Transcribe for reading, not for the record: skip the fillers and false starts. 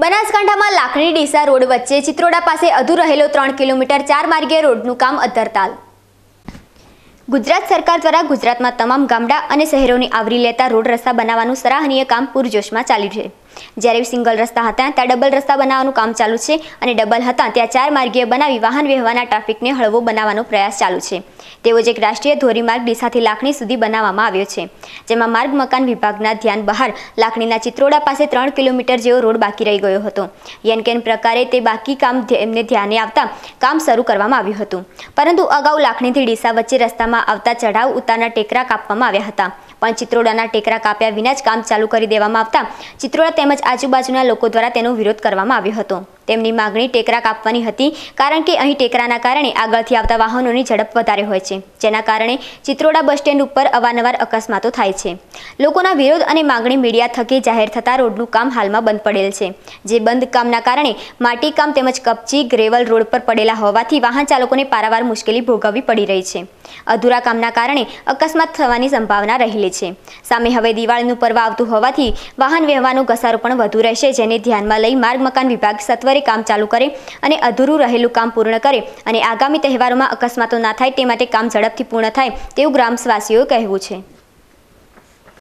બનાસકાંઠામાં લાખણી ડીસા રોડ વચ્ચે ચિત્રોડા પાસે અધૂરો રહેલો 3 કિલોમીટર 4 માર્ગીય રોડનું કામ અધ્ધરતાલ। ગુજરાત સરકાર દ્વારા ગુજરાતમાં તમામ ગામડા અને શહેરોને આવરી લેતા રોડ રસ્તા બનાવવાનું સરાહનીય કામ પૂરજોશમાં ચાલ્યું છે। જ્યારે સિંગલ રસ્તા હતા ત્યાં ડબલ રસ્તા બનાવવાનું કામ ચાલુ છે અને ડબલ હતા ત્યાં 4 માર્ગીય બનાવી વાહન વ્યવહારના ટ્રાફિકને હળવો બનાવવાનો પ્રયાસ ચાલુ છે। તેવો જ એક રાષ્ટ્રીય ધોરીમાર્ગ ડીસાથી લાખણી સુધી બનાવવામાં આવ્યો છે, જેમાં માર્ગ મકાન વિભાગના ધ્યાન બહાર લાખણીના ચિત્રોડા પાસે 3 કિલોમીટર જેવો રોડ બાકી રહી ગયો હતો। યનકેન પ્રકારે તે બાકી કામ એમને ધ્યાને આવતા કામ શરૂ કરવામાં આવ્યું હતું, પરંતુ અગાઉ લાખણીથી ડીસા વચ્ચે રસ્તામાં આવતા ચઢાવ ઉતારના ટેકરા કાપવામાં આવ્યા હતા, પણ ચિત્રોડાના ટેકરા કાપ્યા વિના જ કામ ચાલુ કરી દેવામાં આવતા ચિત્રોડા તેમજ આજુબાજુના લોકો દ્વારા તેનો વિરોધ કરવામાં આવ્યો હતો। તેમની માંગણી ટેકરા કાપવાની હતી, કારણ કે અહીં ટેકરાના કારણે આગળથી આવતા વાહનોની ઝડપ વધારે હોય છે, જેના કારણે ચિત્રોડા બસ સ્ટેન્ડ ઉપર અવારનવાર અકસ્માતો થાય છે। લોકોના વિરોધ અને માંગણી મીડિયા થકી જાહેર થતા રોડનું કામ હાલમાં બંધ પડેલ છે, જે બંધ કામના કારણે માટી કામ તેમજ કપચી ગ્રેવલ રોડ પર પડેલા હોવાથી વાહન ચાલકોને પારાવાર મુશ્કેલી ભોગવવી પડી રહી છે। અધૂરા કામના કારણે અકસ્માત થવાની સંભાવના રહેલી છે। સામે હવે દિવાળીનું પર્વ આવતું હોવાથી વાહન વ્યવહારનો ઘસારો પણ વધુ રહેશે, જેને ધ્યાનમાં લઈ માર્ગ મકાન વિભાગ સત્વરે કામ ચાલુ કરે અને અધૂરું રહેલું કામ પૂર્ણ કરે અને આગામી તહેવારોમાં અકસ્માતો ના થાય તે માટે કામ ઝડપથી પૂર્ણ થાય તેવું ગ્રામવાસીઓએ કહેવું છે।